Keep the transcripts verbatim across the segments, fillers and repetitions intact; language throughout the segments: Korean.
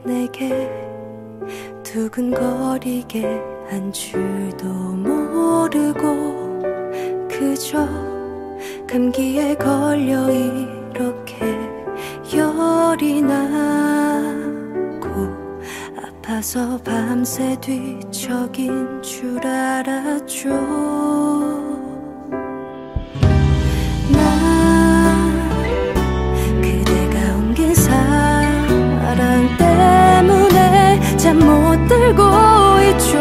내게 두근거리게 한 줄도 모르고 그저 감기에 걸려 이렇게 열이 나고 아파서 밤새 뒤척인 줄 알았죠. 난 그대가 옮긴 사랑 때문에 잠 못 들고 있죠.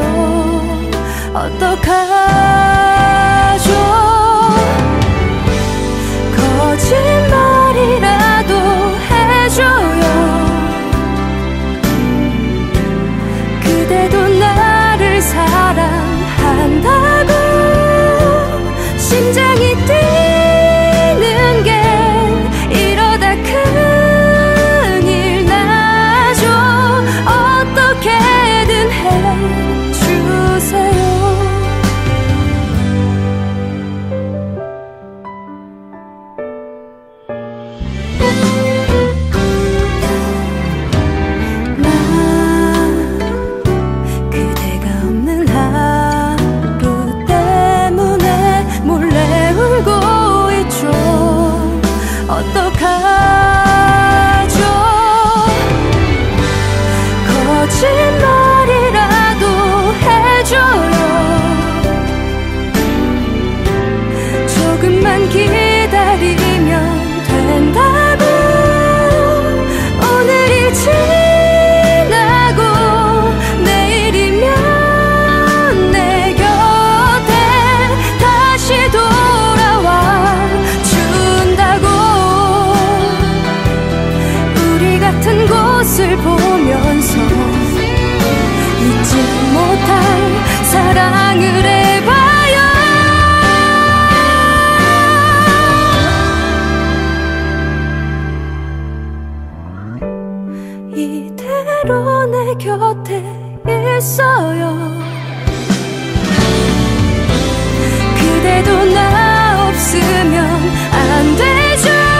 어떡하죠. 거짓말이라도 해줘요. 그대도 나를 사랑한다고. 심장이 뛰는 게 이러다 큰일 나죠. 어떻게든 해주세요. 어떡하죠. 거짓말이라도 해줘요. 조금만 기다리면 된다고. 오늘이 지나고 내일이면 내 곁에 다시 돌아와 준다고. 같은 곳을 보면서 잊지 못할 사랑을 해봐요. 이대로 내 곁에 있어요. 그대도 나 없으면 안 되죠.